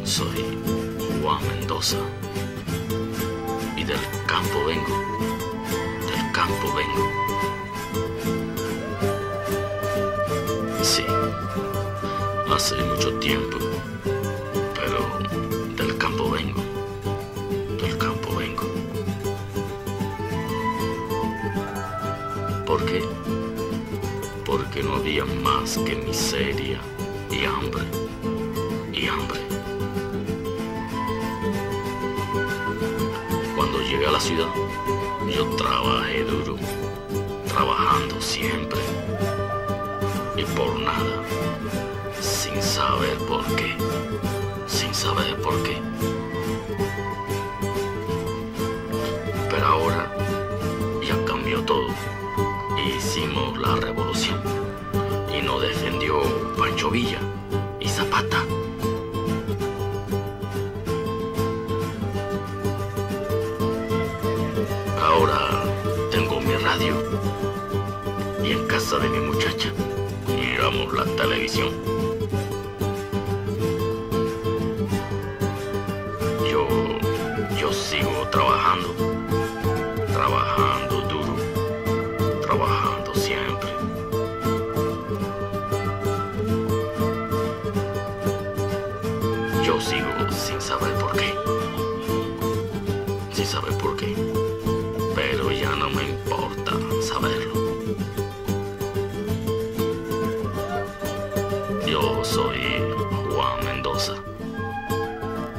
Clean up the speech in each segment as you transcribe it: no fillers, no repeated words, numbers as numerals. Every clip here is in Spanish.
Soy Juan Mendoza y del campo vengo, del campo vengo. Sí, hace mucho tiempo, pero del campo vengo, del campo vengo. ¿Por qué? Porque no había más que miseria y hambre, y hambre. Cuando llegué a la ciudad, yo trabajé duro, trabajando siempre, y por nada, sin saber por qué, sin saber por qué. Pero ahora ya cambió todo. Hicimos la revolución y nos defendió Pancho Villa y Zapata. Ahora tengo mi radio y en casa de mi muchacha miramos la televisión. Yo sigo trabajando, trabajando duro, trabajando siempre. Yo sigo sin saber por qué, sin saber por qué, pero ya no me importa saberlo. Yo soy Juan Mendoza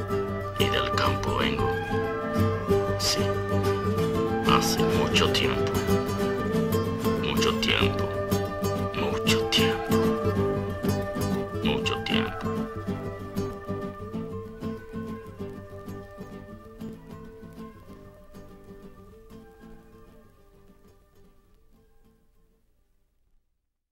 y del campo vengo. Sí, hace mucho tiempo.